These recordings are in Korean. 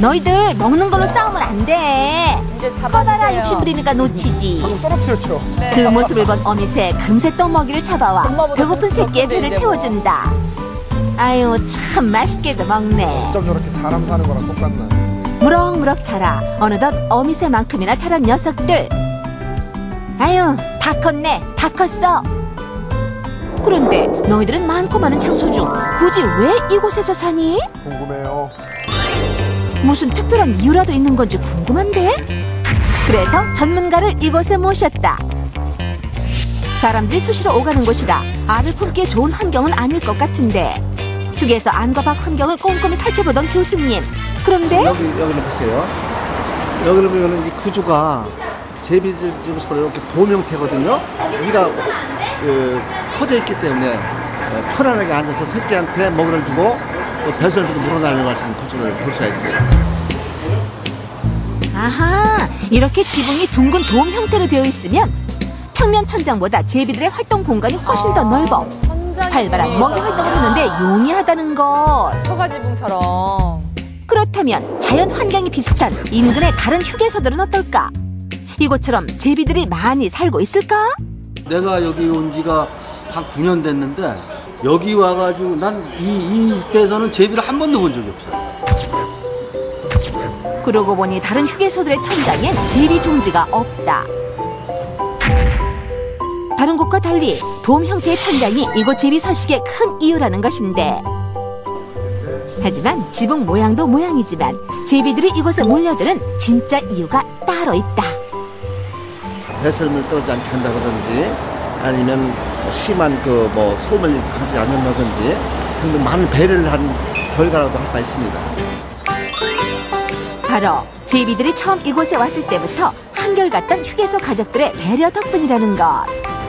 너희들 먹는 걸로 싸우면 안 돼. 이제 커다란 잡아주세요. 욕심 부리니까 놓치지. 방금 떨어뜨렸죠. 그 모습을 본 어미새 금세 떡먹이를 잡아와 엄마보다 배고픈 더 새끼의 컸는데, 배를 이제 채워준다. 아유 참 맛있게도 먹네. 어쩜 저렇게 사람 사는 거랑 똑같나. 무럭무럭 자라 어느덧 어미새만큼이나 자란 녀석들. 아유 다 컸네 다 컸어. 그런데 너희들은 많고 많은 장소 중 굳이 왜 이곳에서 사니? 궁금해요. 무슨 특별한 이유라도 있는 건지 궁금한데? 그래서 전문가를 이곳에 모셨다. 사람들이 수시로 오가는 곳이라 알을 품기에 좋은 환경은 아닐 것 같은데 휴게소 안과 밖 환경을 꼼꼼히 살펴보던 교수님. 그런데 여기를 보세요. 여기를 보면 이 구조가 제비들 집에서 이렇게 돔 형태거든요. 위가 커져 있기 때문에 편안하게 앉아서 새끼한테 먹이를 주고 또 배설비도 물어나려고 하시는 구조를 볼 수가 있어요. 아하 이렇게 지붕이 둥근 돔 형태로 되어 있으면 평면 천장보다 제비들의 활동 공간이 훨씬 더 넓어 활발한 먹이 활동을 하는데 용이하다는 것. 처가지붕처럼. 그렇다면 자연 환경이 비슷한 인근의 다른 휴게소들은 어떨까? 이곳처럼 제비들이 많이 살고 있을까? 내가 여기 온 지가 한 9년 됐는데 여기 와가지고 난 이 입구에서는 제비를 한 번도 본 적이 없어요. 그러고 보니 다른 휴게소들의 천장엔 제비 둥지가 없다. 다른 곳과 달리 돔 형태의 천장이 이곳 제비 서식의 큰 이유라는 것인데 하지만 지붕 모양도 모양이지만 제비들이 이곳에 몰려드는 진짜 이유가 따로 있다. 배설물 떨어지지 않게 한다든지 아니면 심한 소음을 하지 않는다든지 등등 많은 배려를 한 결과라도 할 바 있습니다. 바로 제비들이 처음 이곳에 왔을 때부터 한결같던 휴게소 가족들의 배려 덕분이라는 것.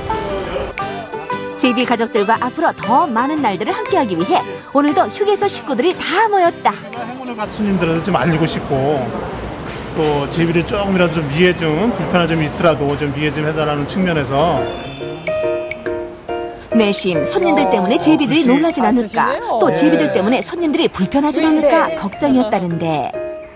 제비 가족들과 앞으로 더 많은 날들을 함께하기 위해 오늘도 휴게소 식구들이 다 모였다. 행운을 받은 손님들한테 좀 알리고 싶고 또 제비를 조금이라도 좀 이해 좀 불편한 점이 있더라도 좀 이해 좀 해달라는 측면에서 내심 손님들 때문에 제비들이 놀라진 않을까 쓰시네요. 또 제비들 때문에 손님들이 불편하진 않을까 걱정이었다는데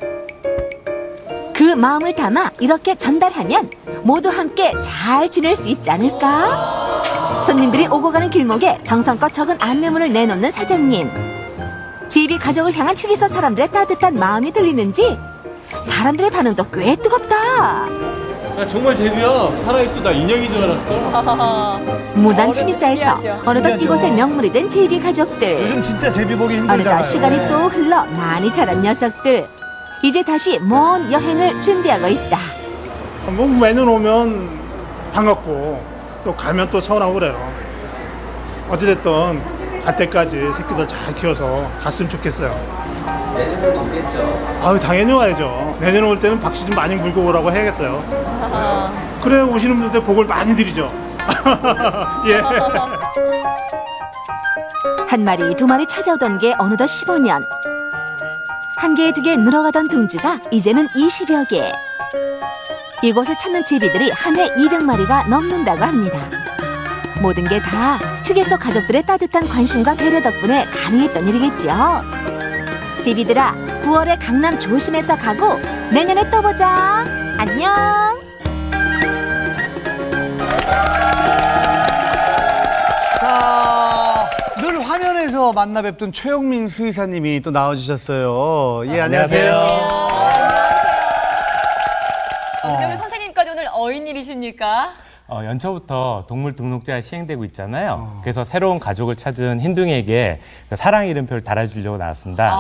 그 마음을 담아 이렇게 전달하면 모두 함께 잘 지낼 수 있지 않을까? 손님들이 오고 가는 길목에 정성껏 적은 안내문을 내놓는 사장님. 제비 가족을 향한 휴게소 사람들의 따뜻한 마음이 들리는지 사람들의 반응도 꽤 뜨겁다. 나 정말 제비야. 살아있어. 나 인형인 줄 알았어. 무단 침입자에서 어느덧 이곳의 명물이 된 제비 가족들. 요즘 진짜 제비 보기 어느덧 힘들잖아요. 시간이 또 흘러 많이 자란 녀석들. 이제 다시 먼 여행을 준비하고 있다. 뭐 매년 오면 반갑고 또 가면 또 서운하고 그래요. 어찌됐든 갈 때까지 새끼들 잘 키워서 갔으면 좋겠어요. 내년에도 오겠죠. 아유 당연히 와야죠. 내년에 올 때는 박씨 좀 많이 물고 오라고 해야겠어요. 그래 오시는 분들한테 복을 많이 드리죠. 예. 한 마리 두 마리 찾아오던 게 어느덧 15년. 한 개에 두 개 늘어가던 둥지가 이제는 20여 개. 이곳을 찾는 제비들이 한 해 200마리가 넘는다고 합니다. 모든 게 다 휴게소 가족들의 따뜻한 관심과 배려 덕분에 가능했던 일이겠죠. 제비들아, 9월에 강남 조심해서 가고 내년에 또 보자. 안녕. 자, 늘 화면에서 만나 뵙던 최영민 수의사님이 또 나와주셨어요. 예, 안녕하세요. 우리 선생님까지 오늘 어인일이십니까? 연초부터 동물 등록제가 시행되고 있잖아요. 그래서 새로운 가족을 찾은 흰둥이에게 사랑 이름표를 달아주려고 나왔습니다.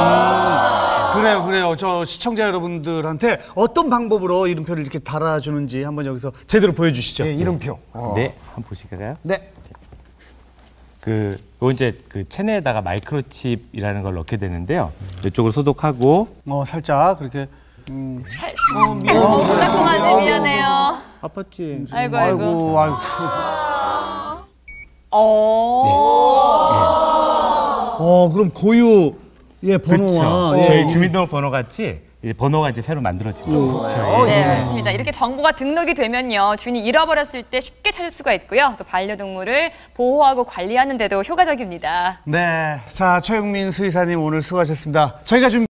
그래요. 저 시청자 여러분들한테 어떤 방법으로 이름표를 이렇게 달아주는지 한번 여기서 제대로 보여주시죠. 예, 이름표. 네, 한번 보실까요? 네. 이제 그 체내에다가 마이크로칩이라는 걸 넣게 되는데요. 이쪽을 소독하고 살짝 그렇게. 따끔하지 미안해요. 아팠지. 아이고. 그럼 고유 번호와 그렇죠. 저희 주민등록번호 같이 번호가 이제 새로 만들어진 거죠. 네, 맞습니다. 이렇게 정보가 등록이 되면요, 주인이 잃어버렸을 때 쉽게 찾을 수가 있고요. 또 반려동물을 보호하고 관리하는 데도 효과적입니다. 네, 자 최영민 수의사님 오늘 수고하셨습니다. 저희가